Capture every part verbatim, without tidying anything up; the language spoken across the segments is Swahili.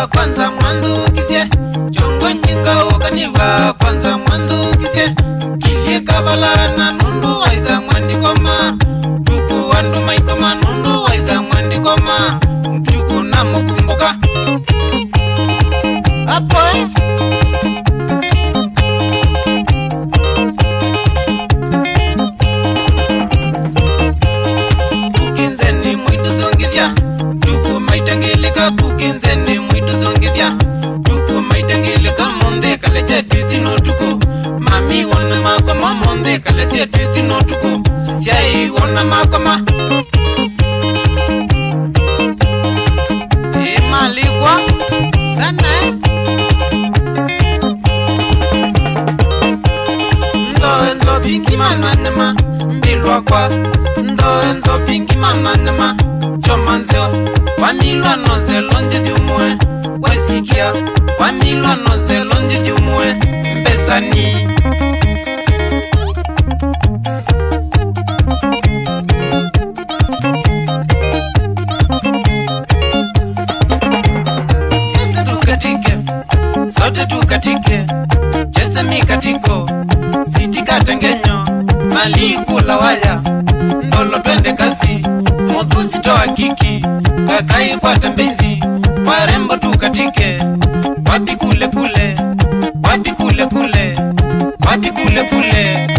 kaniva kwanza mwandu kisie chongo nyinga wakaniva kwanza mwandu kisie kilie kabala na nundu waitha mwandi koma tuku wandu maikoma nundu waitha mwandi koma tuku na mukumbuka apo eh kukinzeni mwitu zongithia tuku maitangeleka kukinzeni mwitu zongithia tuku maitangeleka monde kaleche twithino tuku mami wana makoma monde kaleche twithino tuku siai wana makoma e malikwa sana eh ndo enzo pingi mananema mbilwa kwa ndo enzo pingi mananema chomanzeo wamilwa noze lonje diumwe wesikia wamilwa noze lonje diumwe mbesani sisi tukatike sote tukatike chese mikatiko sitikatengenyo malikula waya ndolo twende kasi muthusi toa kiki kakai kwa tembenzi warembo tukatike wapi kule kule wapi kule kule wapi kule kule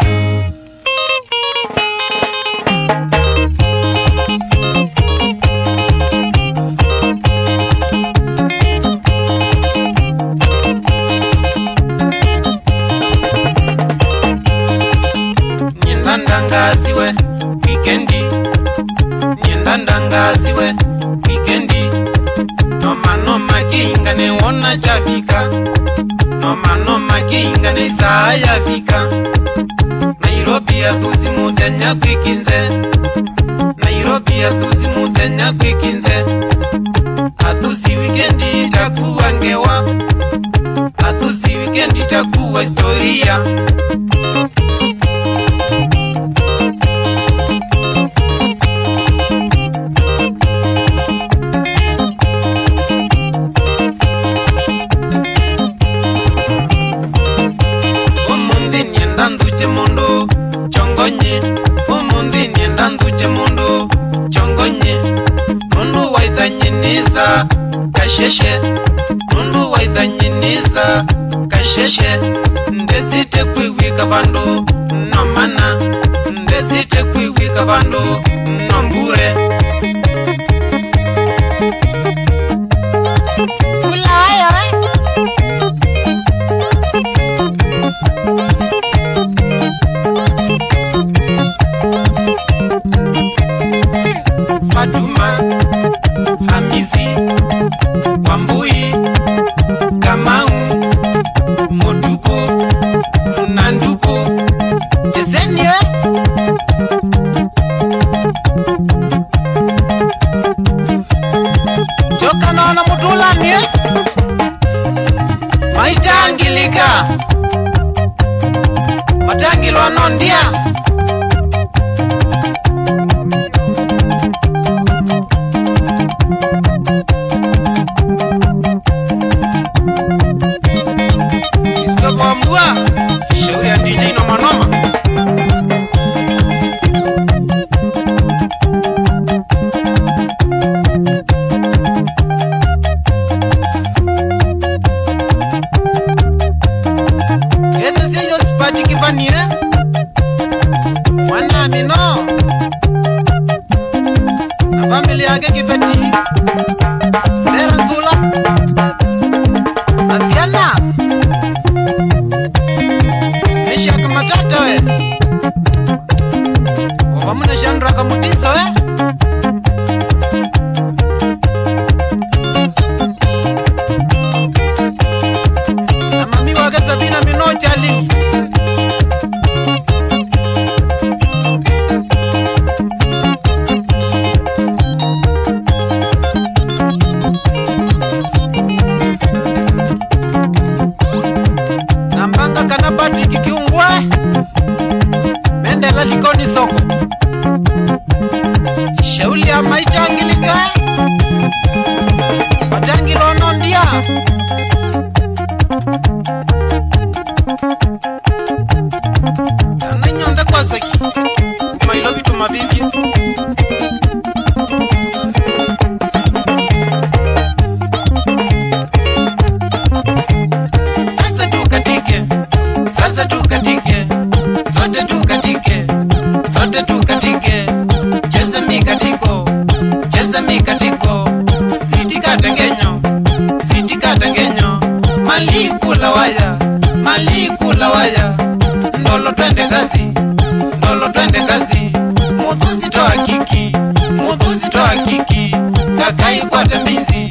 Ndandangaziwe weekendi Ndandangaziwe weekendi Noma noma kinga ne wona chavika Noma noma kinga ne saya vika Nairobi ya thuzi muthenya kwikinze Nairobi ya thuzi muthenya kwikinze Athuzi weekendi itakuwa ngewa Athuzi weekendi itakuwa historia Kasheshe nundu waithanyiniza kasheshe ndesite kwiwika vandu nomana ndesite kwiwika vandu nombure ulaya Fatuma Hamizi Wambui Kamau Moduko Nanduko Jezenia Joka naona mutula ni Maitangilika Matangilwa nondia shauri ya D J noma noma Ete siyo sipati kipani eh kazi, ndolo twende kazi. Muthusi toa kiki, muthusi toa kiki, kakai kwa tembizi.